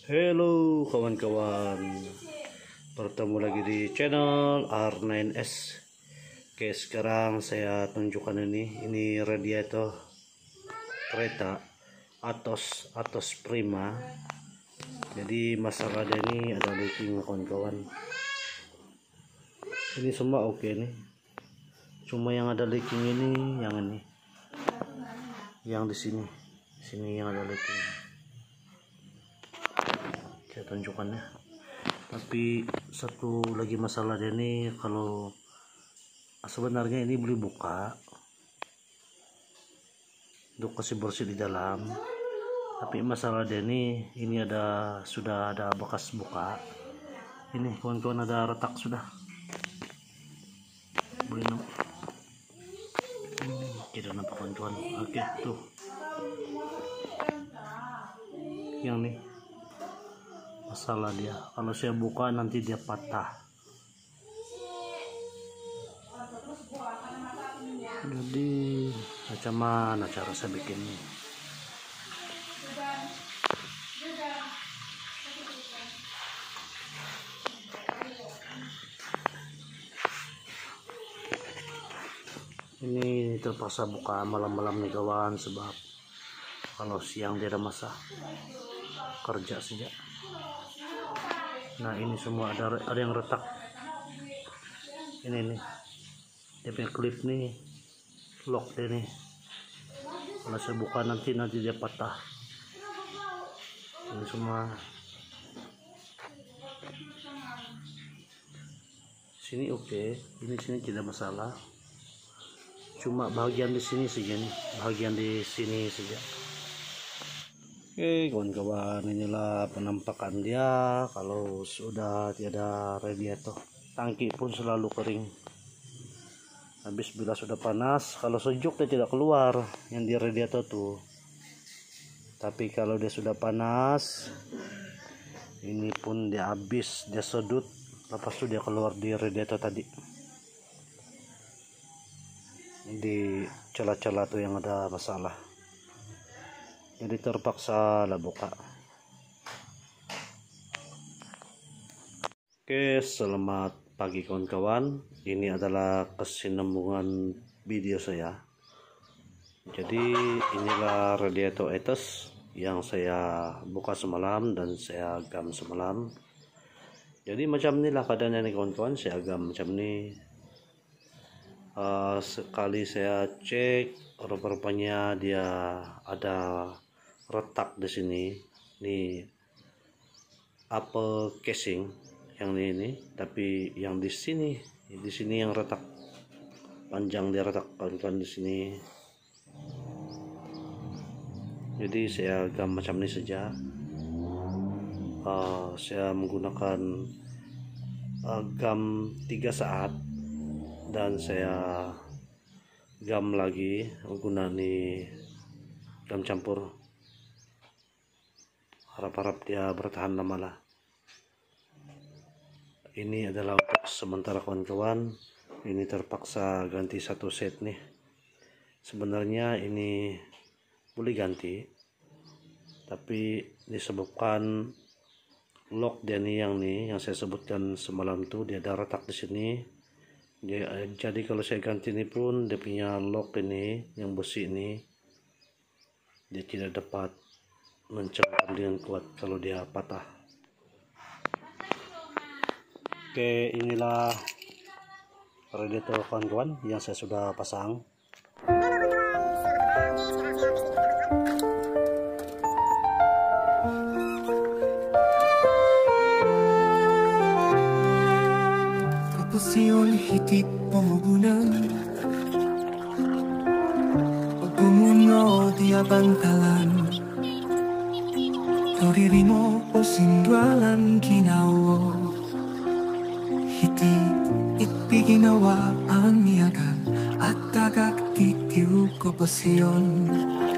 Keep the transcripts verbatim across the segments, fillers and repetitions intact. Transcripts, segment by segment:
Halo kawan-kawan, bertemu lagi di channel R nine S. Oke, sekarang saya tunjukkan ini ini radiator kereta Atos Atos Prima. Jadi masalahnya ini ada leaking kawan-kawan. Ini semua oke nih, cuma yang ada leaking ini yang ini, yang di sini sini yang ada leaking. Saya tunjukkan ya. Tapi satu lagi masalah dia ini, kalau sebenarnya ini boleh buka untuk kasih bersih di dalam, tapi masalah dia ini ini ada sudah ada bekas buka. Ini kawan-kawan, ada retak sudah. Boleh nampak? Tidak nampak kawan-kawan. Oke, tuh. Yang nih masalah dia, kalau saya buka nanti dia patah. Jadi macam mana cara saya bikin ini? Ini terpaksa buka malam-malam nih kawan, sebab kalau siang dia ada masa kerja saja. Nah ini semua ada ada yang retak. Ini nih dia punya klip nih, lock dia nih. Kalau saya buka nanti nanti dia patah. Ini semua. Sini oke, okay. Ini sini tidak masalah. Cuma bagian di sini saja nih, bagian di sini saja. Oke kawan-kawan, inilah penampakan dia kalau sudah tiada radiator. Tangki pun selalu kering. Habis bila sudah panas, kalau sejuk dia tidak keluar yang di radiator tuh. Tapi kalau dia sudah panas, ini pun dia habis, dia sedut, lepas itu dia keluar di radiator tadi. Di celah-celah tuh yang ada masalah. Jadi terpaksa lah buka. Oke, selamat pagi kawan-kawan. Ini adalah kesinambungan video saya. Jadi inilah radiator Atos yang saya buka semalam dan saya agam semalam. Jadi macam inilah keadaannya nih kawan-kawan. Saya agam macam ini. Uh, sekali saya cek, rupa-rupanya dia ada retak di sini. Nih apple casing yang ini, ini tapi yang di sini di sini yang retak panjang, dia retak kawan-kawan di sini. Jadi saya gam macam ini saja. Uh, saya menggunakan uh, gam tiga saat dan saya gam lagi menggunakan gam campur. Harap-harap dia bertahan lama lah. Ini adalah untuk sementara kawan-kawan. Ini terpaksa ganti satu set nih. Sebenarnya ini boleh ganti, tapi disebabkan lock dia nih yang nih yang saya sebutkan semalam tuh, dia ada retak di sini. Dia, jadi kalau saya ganti ini pun dia punya lock ini yang besi ini, dia tidak dapat mencengkram dengan kuat kalau dia patah. Oke, inilah radiator kawan-kawan yang saya sudah pasang. Kapasiyon hitik pembunuhan, pagbumungo di abantalan, toririmo o sindwalan ginawa, hitik ipiginawa ang miyagan at tagak titiw ko pasiyon.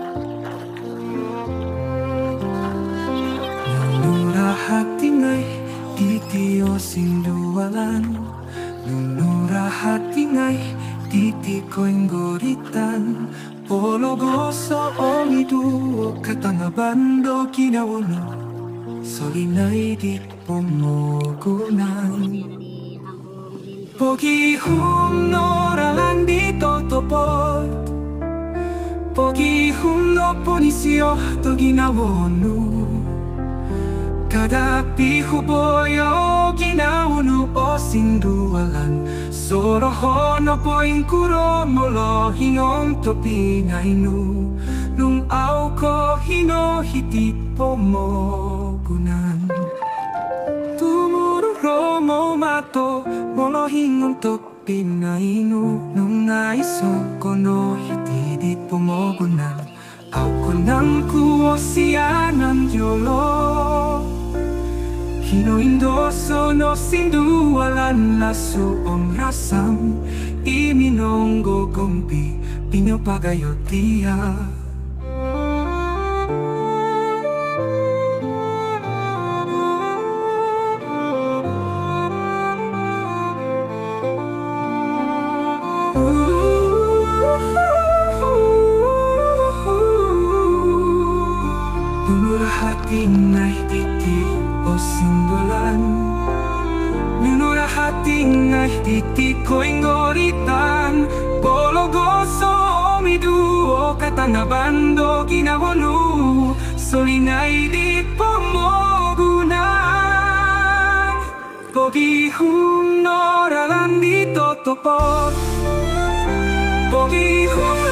Nunurahatingay titiyo sinduwalan, nunurahatingay titi ko inggoritan, pologo sa omidu o katangabando kinawono solina'y di pumugunan. Pagihum noralan dito topot, pagihum no ponisyo to ginawonu. Kada pihuboyo ginawonu o sindualan, soroho no poing kuro molo hingong to pinainu. Nung au ko hinohiti pomogunan. Tumururo mo mato molo hingong to pinainu. Nung naiso ko no hiti di pomogunan. Au ko nang kuo siyanan yolo. Hinoindoso no sindualan laso om rasam. Iminonggo gompi pinapagayotia. Hati na hiti o simbolan, minura hati na hiti ko ingoritan. Pologoso omidu o katanabando ginawonu, solina'y di pomogunan. Pagihum noralan dito topot, pagihum